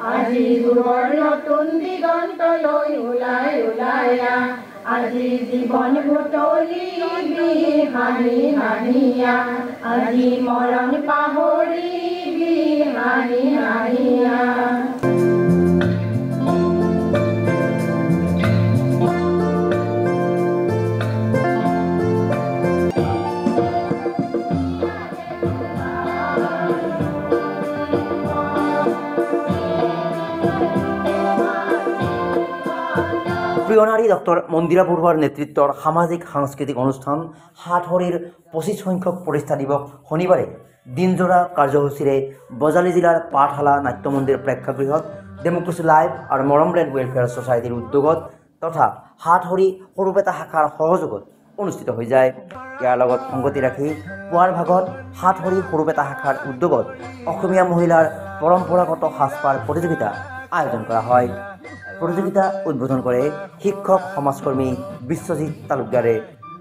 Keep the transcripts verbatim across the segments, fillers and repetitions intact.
আজি যুগৰ নতুন দিগন্তলৈ ওলাই ওলায়া আজি জীৱন বুটলি বিহানি হানিয়া আজি মৰণ পাহৰি বিহানি হানিয়া প্রিয় নারী ডক্টর মন্দিরা বড়ুয়ার নেতৃত্বর সামাজিক সাংস্কৃতিক অনুষ্ঠান সাতহরির পঁচিশ সংখ্যক প্ৰতিষ্ঠা দিবস শনিবারে দিনজোৰা কাৰ্যসূচীৰে বজালী জিলাৰ পাঠশালা নাট্যমন্দিৰ প্ৰেক্ষাগৃহত ডেমক্ৰেসি লাইভ আৰু মৰমলেণ্ড ৱেলফেয়াৰ ছ'চাইটিৰ উদ্যোগত তথা সাতহৰি সৰুপেটা শাখাৰ সহযোগত অনুষ্ঠিত হৈ যায়। ইয়াৰ লগত সংগতি ৰাখি পুৱাৰ ভাগত সাতহৰি সৰুপেটা শাখাৰ উদ্যোগত অসমীয়া মহিলাৰ পৰম্পৰাগত সাজপাৰ প্ৰতিযোগিতা আয়োজন কৰা হয়। প্ৰতিযোগিতা উদ্বোধন কৰে শিক্ষক সমাজকৰ্মী বিশ্বজিৎ তালুকদাৰে।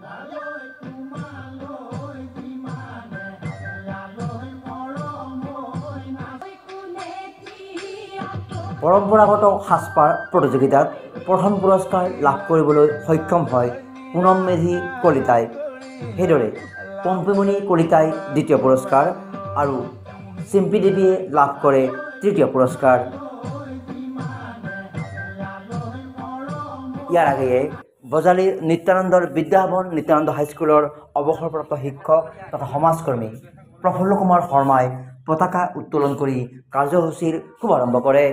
পৰম্পৰাগত সাজপাৰ প্ৰতিযোগিতাত প্ৰথম পুৰস্কাৰ লাভ কৰিবলৈ সক্ষম হয় পুনম মেধি কলিতাই। সেইদৰে পম্পীমণি কলিতাই দ্বিতীয় পুৰস্কাৰ আৰু চিম্পী দেৱীয়ে লাভ কৰে তৃতীয় পুৰস্কাৰ। ইয়াৰ আগেয়ে বজালীৰ নিত্যানন্দৰ বিদ্যাভৱন নিত্যানন্দ হাইস্কুলৰ অৱসৰপ্ৰাপ্ত শিক্ষক তথা সমাজকৰ্মী প্ৰফুল্ল কুমাৰ শৰ্মাই পতাকা উত্তোলন কৰি কাৰ্যসূচীৰ শুভাৰম্ভ কৰে।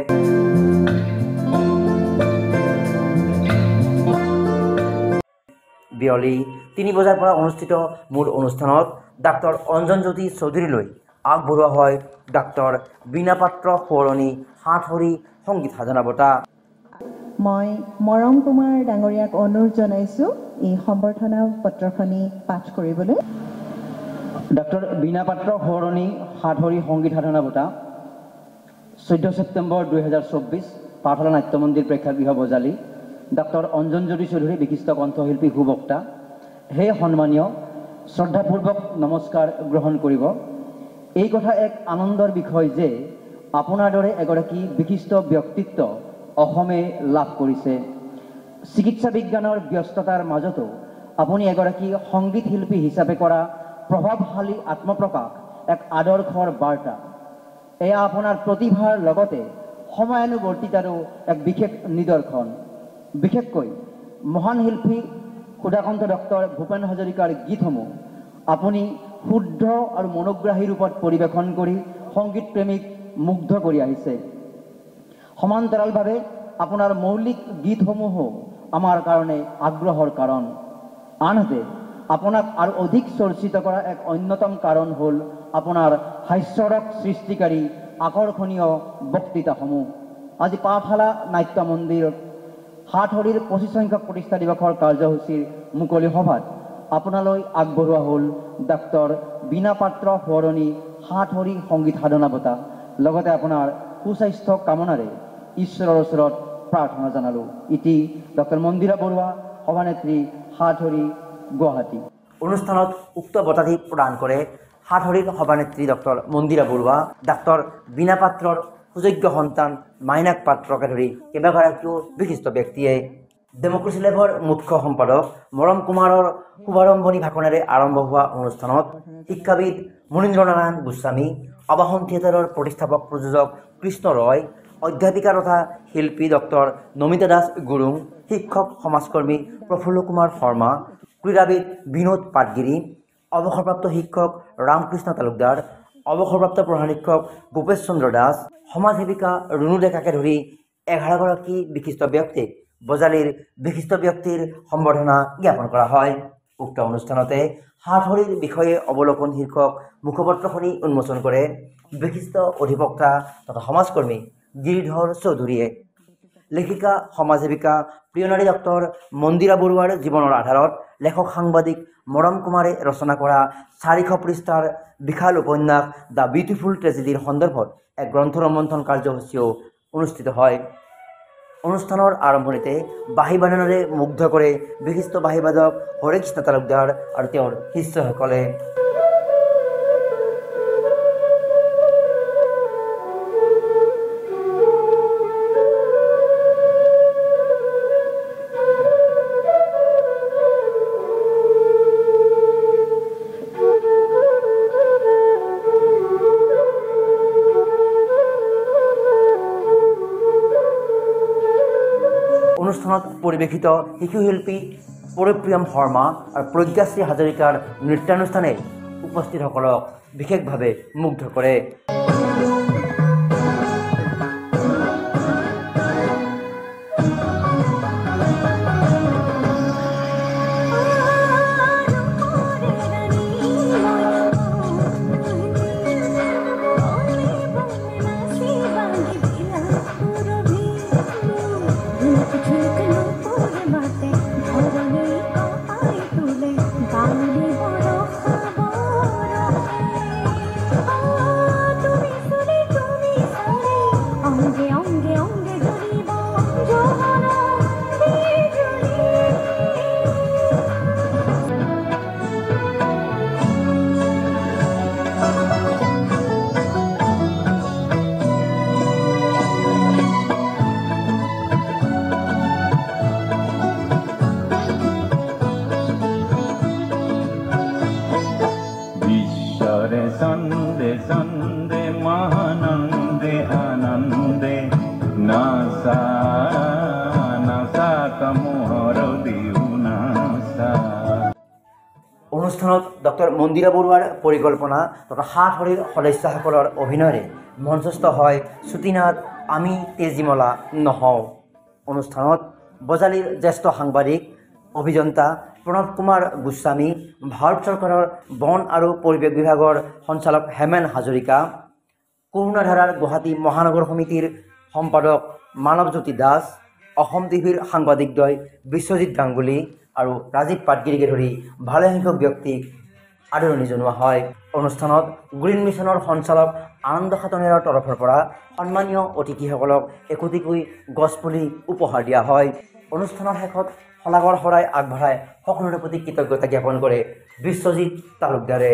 বিয়লি তিনি বজাৰ পৰা অনুষ্ঠিত মূল অনুষ্ঠানত ডাক্তৰ অঞ্জনজ্যোতি চৌধুৰীলৈ আগবঢ়োৱা হয় ডাক্তৰ বীণা পাত্ৰ সোঁৱৰণী সাতহৰি সংগীত সাধনা বঁটা। মই মৰম কুমাৰ ডাঙৰীয়াক অনুৰোধ জনাইছোঁ এই সম্বৰ্ধনা পত্ৰখনি পাঠ কৰিবলৈ। ডাক্তৰ বীণা পাত্ৰ সোঁৱৰণী সাতহৰি সংগীত সাধনা বঁটা চৈধ্য ছেপ্টেম্বৰ দুহেজাৰ চৌব্বিছ পাঠশালা নাট্যমন্দিৰ প্ৰেক্ষাগৃহ বজালী। ডাক্তৰ অঞ্জনজ্যোতি চৌধুৰী বিশিষ্ট কণ্ঠশিল্পী সুবক্তা। হে সন্মানীয় শ্ৰদ্ধাপূৰ্বক নমস্কাৰ গ্ৰহণ কৰিব। এই কথা এক আনন্দৰ বিষয় যে আপোনাৰ দৰে এগৰাকী বিশিষ্ট ব্যক্তিত্ব অসমে লাভ কৰিছে। চিকিৎসা বিজ্ঞানৰ ব্যস্ততাৰ মাজতো আপুনি এগৰাকী সংগীত শিল্পী হিচাপে কৰা প্ৰভাৱশালী আত্মপ্ৰকাশ এক আদৰ্শৰ বাৰ্তা। এয়া আপোনাৰ প্ৰতিভাৰ লগতে সময়ানুৱৰ্তিতাৰো এক বিশেষ নিদৰ্শন। বিশেষকৈ মহান শিল্পী সুধাকন্ত ডক্টৰ ভূপেন হাজৰিকাৰ গীতসমূহ আপুনি শুদ্ধ আৰু মনোগ্ৰাহী ৰূপত পৰিৱেশন কৰি সংগীত প্ৰেমীক মুগ্ধ কৰি আহিছে। সমান্তৰালভাৱে আপোনাৰ মৌলিক গীতসমূহো আমাৰ কাৰণে আগ্ৰহৰ কাৰণ। আনহাতে আপোনাক আৰু অধিক চৰ্চিত কৰা এক অন্যতম কাৰণ হ'ল আপোনাৰ হাস্যৰস সৃষ্টিকাৰী আকৰ্ষণীয় বক্তৃতাসমূহ। আজি পাঠশালা নাট্য মন্দিৰত সাতহৰিৰ পঁচিছ সংখ্যক প্ৰতিষ্ঠা দিৱসৰ কাৰ্যসূচীৰ মুকলি সভাত আপোনালৈ আগবঢ়োৱা হ'ল ডাক্তৰ বীণা পাত্ৰ সোঁৱৰণী সাতহৰি সংগীত সাধনা বঁটা। লগতে আপোনাৰ সুস্বাস্থ্য কামনাৰে ঈশ্বৰৰ ওচৰত প্ৰাৰ্থনা জনালোঁ। ইতি ডক্টৰ মন্দিৰা বৰুৱা সভানেত্ৰী সাতহৰি গুৱাহাটী। অনুষ্ঠানত উক্ত বঁটাটি প্ৰদান কৰে সাতহৰিৰ সভানেত্ৰী ডক্টৰ মন্দিৰা বৰুৱা, ডাক্তৰ বীণা পাত্ৰৰ সুযোগ্য সন্তান মাইনাক পাত্ৰকে ধৰি কেইবাগৰাকীও বিশিষ্ট ব্যক্তিয়ে। ডেমক্ৰেসি লাইভৰ মুখ্য সম্পাদক মৰম কুমাৰৰ শুভাৰম্ভণি ভাষণেৰে আৰম্ভ হোৱা অনুষ্ঠানত শিক্ষাবিদ মনীন্দ্ৰ নাৰায়ণ গোস্বামী, আৱাহন থিয়েটাৰৰ প্ৰতিষ্ঠাপক প্ৰযোজক কৃষ্ণ ৰয়, অধ্যাপিকা তথা শিল্পী ডক্টৰ নমিতা দাস গুৰুং, শিক্ষক সমাজকৰ্মী প্ৰফুল্ল কুমাৰ শৰ্মা, ক্ৰীড়াবিদ বিনোদ পাটগিৰি, অৱসৰপ্ৰাপ্ত শিক্ষক ৰামকৃষ্ণ তালুকদাৰ, অৱসৰপ্ৰাপ্ত প্ৰধান শিক্ষক ভূপেশ চন্দ্ৰ দাস, সমাজ সেৱিকা ৰুণু ডেকাকে ধৰি এঘাৰগৰাকী বিশিষ্ট ব্যক্তিক বজালীৰ বিশিষ্ট ব্যক্তিৰ সম্বৰ্ধনা জ্ঞাপন কৰা হয়। উক্ত অনুষ্ঠানতে সাতহৰিৰ বিষয়ে অৱলোকন শীৰ্ষক মুখপত্ৰখনি উন্মোচন কৰে বিশিষ্ট অধিবক্তা তথা সমাজকৰ্মী গিৰিধৰ চৌধুৰীয়ে। লেখিকা সমাজ সেৱিকা প্ৰিয়নাৰী ডক্টৰ মন্দিৰা বৰুৱাৰ জীৱনৰ আধাৰত লেখক সাংবাদিক মৰম কুমাৰে ৰচনা কৰা চাৰিশ পৃষ্ঠাৰ বিশাল উপন্যাস দ্য বিউটিফুল ট্ৰেজেডিৰ সন্দৰ্ভত এক গ্ৰন্থ ৰমন্থন কাৰ্যসূচীও অনুষ্ঠিত হয়। অনুষ্ঠানৰ আৰম্ভণিতে বাঁহী বাদনেৰে মুগ্ধ কৰে বিশিষ্ট বাঁহীবাদক হৰেকৃষ্ণ তালুকদাৰ আৰু তেওঁৰ শিষ্যসকলে। অনুষ্ঠানত পৰিৱেশিত শিশুশিল্পী পৰিপ্ৰিয়ম শৰ্মা আৰু প্ৰজ্ঞাশ্ৰী হাজৰিকাৰ নৃত্যানুষ্ঠানে উপস্থিতসকলক বিশেষভাৱে মুগ্ধ কৰে। Sande sande mahanande anande nasa nasa kamoharo diunasa। অনুষ্ঠানত ডক্টৰ মন্দিৰা বৰুৱাৰ পৰিকল্পনা তথা সাত হৰিৰ সদস্যসকলৰ অভিনয়েৰে মঞ্চস্থ হয় চুটিনাট আমি তেজীমলা নহওঁ। অনুষ্ঠানত বজালীৰ জ্যেষ্ঠ সাংবাদিক অভিযন্তা প্ৰণৱ কুমাৰ গোস্বামী, ভাৰত চৰকাৰৰ বন আৰু পৰিৱেশ বিভাগৰ সঞ্চালক হেমেন হাজৰিকা, কৰুণাধাৰাৰ গুৱাহাটী মহানগৰ সমিতিৰ সম্পাদক মানৱজ্যোতি দাস, অসম টিভিৰ সাংবাদিকদ্বয় বিশ্বজিৎ গাংগুলী আৰু ৰাজীৱ পাটগিৰিকে ধৰি ভালেসংখ্যক ব্যক্তিক আদৰণি জনোৱা হয়। অনুষ্ঠানত গ্ৰীণ মিছনৰ সঞ্চালক আনন্দ খাটনিয়াৰৰ তৰফৰ পৰা সন্মানীয় অতিথিসকলক একোটিকৈ গছপুলি উপহাৰ দিয়া হয়। অনুষ্ঠানৰ শেষত শলাগৰ শৰাই আগবঢ়াই সকলোৰে প্ৰতি কৃতজ্ঞতা জ্ঞাপন কৰে বিশ্বজিৎ তালুকদাৰে।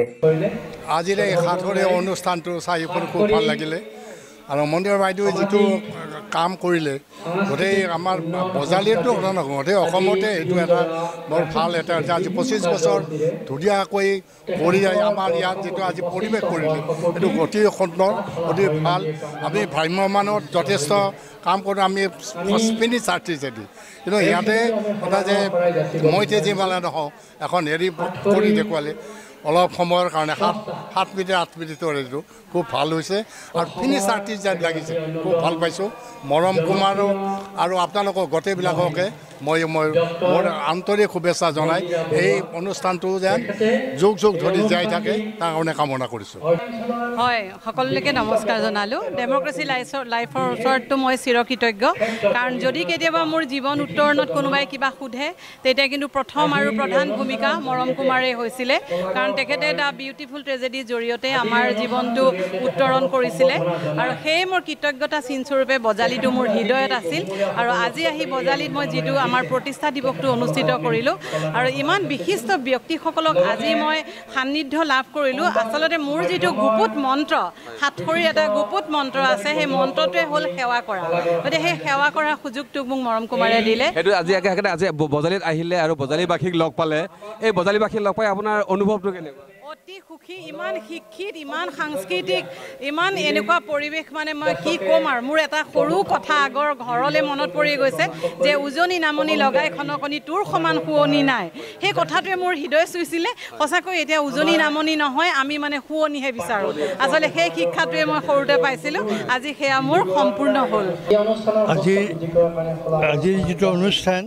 আজিৰ এই সাতঘৰীয়া অনুষ্ঠানটো চাই খুব ভাল লাগিলে আৰু মন্দিৰ বাইদেৱে যিটো কাম কৰিলে গোটেই আমাৰ বজালীৰটো কথা নকওঁ, গোটেই অসমতে এইটো এটা বৰ ভাল এটা আজি পঁচিছ বছৰ ধুনীয়াকৈ কৰি আমাৰ ইয়াত যিটো আজি পৰিৱেশ কৰিলে এইটো অতি সুন্দৰ, অতি ভাল। আমি ভ্ৰাম্যমানত যথেষ্ট কাম কৰোঁ, আমি ফিনিছ আৰ্টিষ্ট কিন্তু ইয়াতে এটা যে মই তেজীমলা নহওঁ এখন হেৰি কৰি দেখুৱালে অলপ সময়ৰ কাৰণে সাত সাত মিনিট আঠ মিনিটৰ এইটো খুব ভাল হৈছে আৰু ফিনিছ আৰ্টিষ্ট যেন লাগিছে, খুব ভাল পাইছোঁ। মৰম কুমাৰো আৰু আপোনালোকক গোটেইবিলাককে মই মই মোৰ আন্তৰিক শুভেচ্ছা জনাই এই অনুষ্ঠানটো যেন যুগ যুগ ধৰি জীয়াই থাকে তাৰ কাৰণে কামনা কৰিছোঁ। হয়, সকলোকে নমস্কাৰ জনালোঁ। ডেম'ক্ৰেচি লাইফৰ লাইফৰ ওচৰততো মই চিৰকৃতজ্ঞ, কাৰণ যদি কেতিয়াবা মোৰ জীৱন উত্তৰণত কোনোবাই কিবা সোধে তেতিয়া কিন্তু প্ৰথম আৰু প্ৰধান ভূমিকা মৰম কুমাৰেই হৈছিলে, কাৰণ তেখেতে দ্য বিউটিফুল ট্ৰেজেডিৰ জৰিয়তে আমাৰ জীৱনটো উত্তৰণ কৰিছিলে আৰু সেয়ে মোৰ কৃতজ্ঞতা চিনস্বৰূপে বজালীটো মোৰ হৃদয়ত আছিল। আৰু আজি আহি বজালীত মই যিটো আমাৰ প্ৰতিষ্ঠা দিৱসটো অনুষ্ঠিত কৰিলোঁ আৰু ইমান বিশিষ্ট ব্যক্তিসকলক আজি মই সান্নিধ্য লাভ কৰিলোঁ। আচলতে মোৰ যিটো গুপুত মন্ত্ৰ, সাতখৰীৰ এটা গুপুত মন্ত্ৰ আছে, সেই মন্ত্ৰটোৱে হ'ল সেৱা কৰা। গতিকে সেই সেৱা কৰাৰ সুযোগটো মোক মৰম কুমাৰে দিলে। সেইটো আজি একেবাৰে আজি বজালীত আহিলে আৰু বজালীবাসীক লগ পালে, এই বজালীবাসীক লগ পাই আপোনাৰ অনুভৱটো কেনেকুৱা? অতি সুখী, ইমান শিক্ষিত, ইমান সাংস্কৃতিক, ইমান এনেকুৱা পৰিৱেশ, মানে মই কি ক'ম আৰু। মোৰ এটা সৰু কথা আগৰ ঘৰলৈ মনত পৰি গৈছে যে উজনি নামনি লগাই খনকনি তোৰ সমান শুৱনি নাই। সেই কথাটোৱে মোৰ হৃদয় চুইছিলে। সঁচাকৈ এতিয়া উজনি নামনি নহয়, আমি মানে শুৱনিহে বিচাৰোঁ। আচলতে সেই শিক্ষাটোৱে মই সৰুতে পাইছিলোঁ, আজি সেয়া মোৰ সম্পূৰ্ণ হ'ল। আজি আজিৰ যিটো অনুষ্ঠান,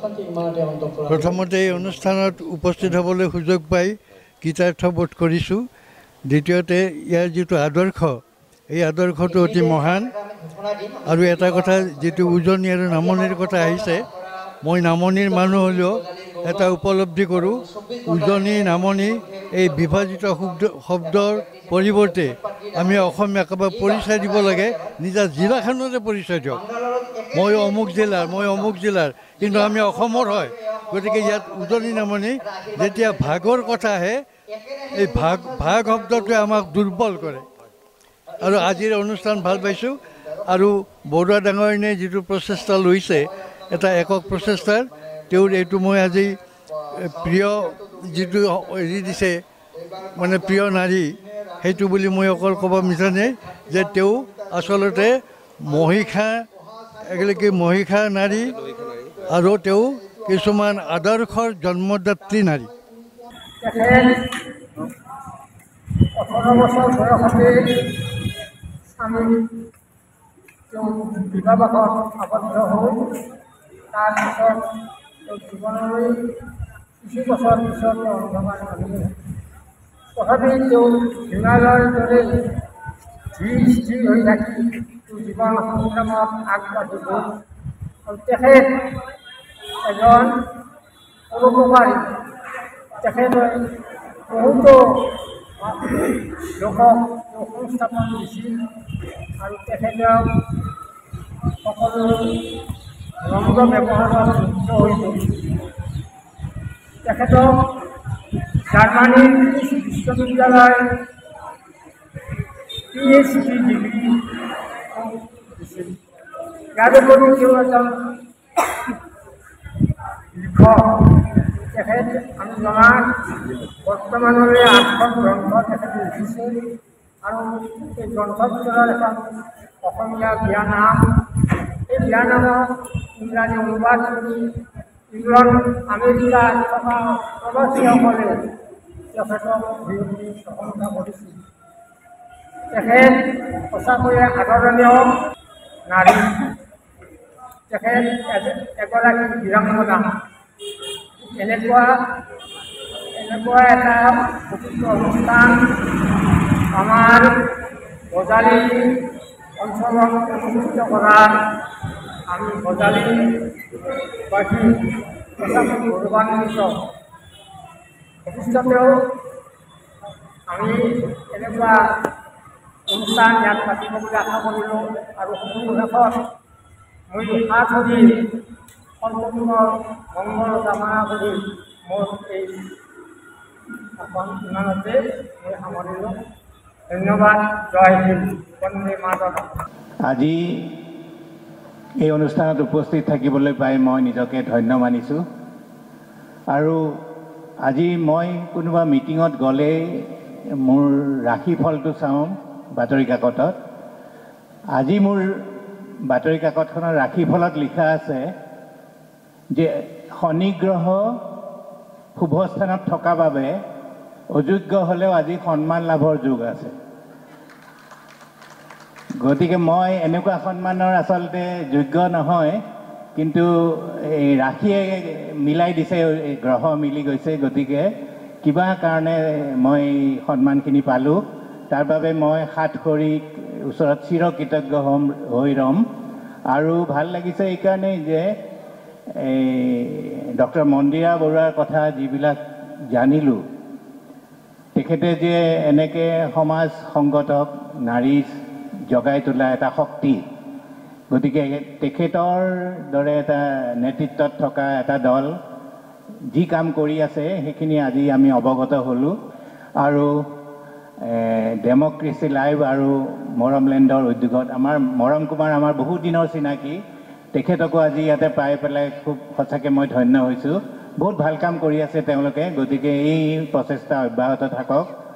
প্ৰথমতে এই অনুষ্ঠানত উপস্থিত হ'বলৈ সুযোগ পাই কৃতাৰ্থ বোধ কৰিছোঁ। দ্বিতীয়তে ইয়াৰ যিটো আদৰ্শ, এই আদৰ্শটো অতি মহান। আৰু এটা কথা, যিটো উজনি আৰু নামনিৰ কথা আহিছে, মই নামনিৰ মানুহ হ'লেও এটা উপলব্ধি কৰোঁ, উজনি নামনি এই বিভাজিত শব্দ শব্দৰ পৰিৱৰ্তে আমি অসমীয়া একেবাৰে পৰিচয় দিব লাগে, নিজা জিলাখনতে পৰিচয় দিয়ক। মই অমুক জিলাৰ, মই অমুক জিলাৰ, কিন্তু আমি অসমৰ হয়। গতিকে ইয়াত উজনি নামনি যেতিয়া ভাগৰ কথা আহে, এই ভাগ ভাগ শব্দটোৱে আমাক দুৰ্বল কৰে। আৰু আজিৰ অনুষ্ঠান ভাল পাইছোঁ। আৰু বৰুৱা ডাঙৰীয়াই যিটো প্ৰচেষ্টা লৈছে, এটা একক প্ৰচেষ্টাৰ, তেওঁৰ এইটো মই আজি প্ৰিয় যিটো হেৰি দিছে, মানে প্ৰিয় নাৰী, সেইটো বুলি মই অকল ক'ব মিছা নাই যে তেওঁ আচলতে মহিষা, এগৰাকী মহিষা নাৰী, আৰু তেওঁ কিছুমান আদৰ্শৰ জন্মদাত্ৰী নাৰী। ওঠৰ বছৰ বয়সতে স্বামী তেওঁ বিবাহত আবদ্ধ হ'ল। তাৰপিছত তেওঁ জীৱনলৈ কিছু বছৰ পিছত অন্ধকাৰ নামিলে। তথাপি তেওঁ হিমালয়ৰ দৰে ধীৰ স্থিৰ হৈ থাকি জীৱন সংগ্ৰামত আগবাঢ়ি গ'ল। আৰু তেখেত এজন পৰোপকাৰী। তেখেতে বহুতো লোকক সংস্থাপন দিছিল আৰু তেখেতক সকলো ৰংগ ব্যৱহাৰত মুক্ত হৈ পৰিছিল। তেখেতক জাৰ্মানীৰ বিশ্ববিদ্যালয়ৰ পি এইচ ডি ডিগ্ৰী দিছিল। ইয়াৰোপৰি তেওঁ এজন লিখক। তেখেত আমি জনাত বৰ্তমানলৈ আঠখন গ্ৰন্থ তেখেতে লিখিছে আৰু এই গ্ৰন্থৰ ভিতৰত এখন অসমীয়া বিয়া নাম। এই বিয়া নামক ইংৰাজী অনুবাদ কৰি ইংলণ্ড আমেৰিকাত থকা প্ৰবাসীসকলে তেখেতক বিৰোধী প্ৰশংসা কৰিছিল। তেখেত সঁচাকৈয়ে আদৰণীয় নাৰী। তেখেত এগৰাকী বীৰাংগনা। এনেকুৱা এনেকুৱা এটা পবিত্ৰ অনুষ্ঠান আমাৰ বজালী অঞ্চলত অনুষ্ঠিত কৰাত আমি বজালীবাসী সঁচাকৈ গৌৰৱান্বিত। ভৱিষ্যতেও আমি এনেকুৱা অনুষ্ঠান ইয়াত পাতিব বুলি আশা কৰিলোঁ। আৰু সকলো শেষত মই হাত ধৰি সন্তোষৰ মংগল কামনা কৰি মোৰ এই এখন ইমানতে মই সামৰিলোঁ। ধন্যবাদ। জয় হিন্দ, বন্দে মাতৰম। আজি এই অনুষ্ঠানত উপস্থিত থাকিবলৈ পাই মই নিজকে ধন্য মানিছোঁ। আৰু আজি মই কোনোবা মিটিঙত গ'লে মোৰ ৰাশি ফলটো চাওঁ বাতৰি কাকতত। আজি মোৰ বাতৰি কাকতখনৰ ৰাশি ফলত লিখা আছে যে শনি গ্ৰহ শুভ স্থানত থকা বাবে অযোগ্য হ'লেও আজি সন্মান লাভৰ যোগ আছে। গতিকে মই এনেকুৱা সন্মানৰ আচলতে যোগ্য নহয়, কিন্তু এই ৰাশিয়ে মিলাই দিছে, গ্ৰহ মিলি গৈছে। গতিকে কিবা কাৰণে মই সন্মানখিনি পালোঁ। তাৰ বাবে মই সাত খৰিক ওচৰত চিৰকৃতজ্ঞ হ'ম হৈ ৰ'ম। আৰু ভাল লাগিছে এইকাৰণেই যে এই ডক্টৰ মন্দিৰা বৰুৱাৰ কথা যিবিলাক জানিলোঁ, তেখেতে যে এনেকৈ সমাজ সংগঠক নাৰী জগাই তোলা এটা শক্তি। গতিকে তেখেতৰ দৰে এটা নেতৃত্বত থকা এটা দল যি কাম কৰি আছে সেইখিনি আজি আমি অৱগত হ'লোঁ। আৰু ডেমক্ৰেচি লাইভ আৰু মৰমলেণ্ডৰ উদ্যোগত আমাৰ মৰম কুমাৰ আমাৰ বহুত দিনৰ চিনাকি। তেখেতকো আজি ইয়াতে পাই পেলাই খুব সঁচাকৈ মই ধন্য হৈছোঁ। বহুত ভাল কাম কৰি আছে তেওঁলোকে। গতিকে এই প্ৰচেষ্টা অব্যাহত থাকক।